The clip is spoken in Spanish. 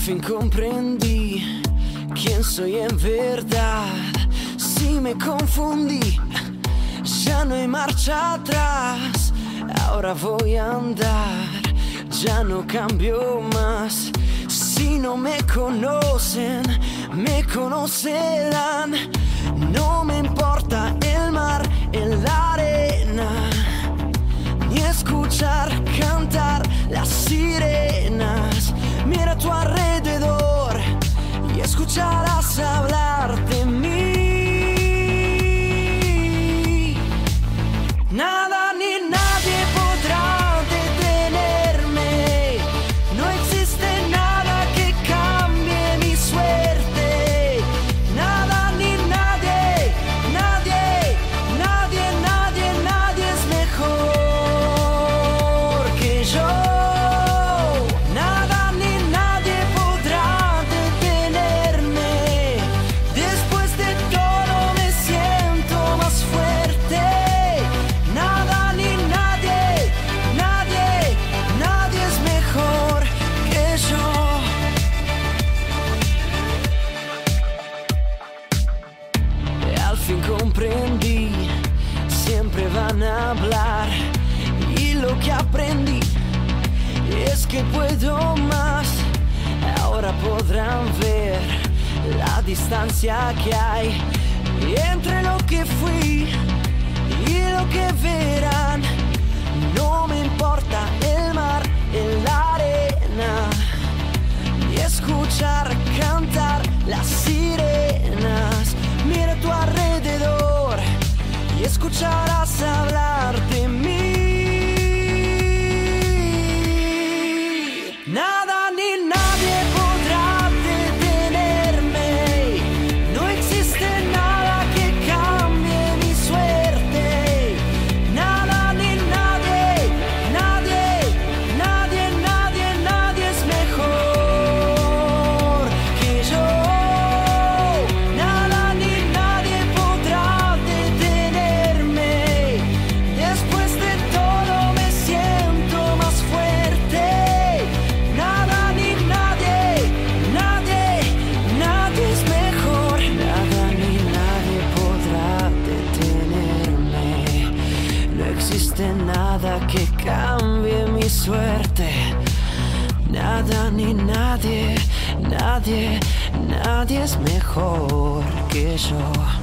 fin comprendí quién soy en verdad. Si me confundí, ya no hay marcha atrás. Ahora voy a andar, ya no cambio más. Si no me conocen, me conocerán. No me importa el mar en la arena, ni escuchar cantar las sirenas. Mira a tu alrededor y escucharás hablar de mí. Nada ni nadie podrá detenerme. No existe nada que cambie mi suerte. Nada ni nadie, nadie, nadie, nadie, nadie es mejor que yo. Nada ni nadie podrá detenerme. Después de todo me siento más fuerte. Nada ni nadie, nadie, nadie es mejor que yo. Al fin comprendí, siempre van a hablar. Y lo que aprendí es que puedo más. Ahora podrán ver la distancia que hay entre lo que fui y lo que verán. No me importa el mar en la arena, ni escuchar cantar las sirenas. Mira a tu alrededor y escucharás hablar de mí. Nada ni nadie podrá detenerme. No existe nada que cambie mi suerte. Nada ni nadie, nadie, nadie, nadie, nadie es mejor que yo. Nada ni nadie podrá detenerme. Después de todo me siento más fuerte. Nada ni nadie, nadie, nadie es mejor. Nada ni nadie podrá detenerme. No existe nada que cambie mi suerte. Nada ni nadie, nadie, nadie es mejor que yo.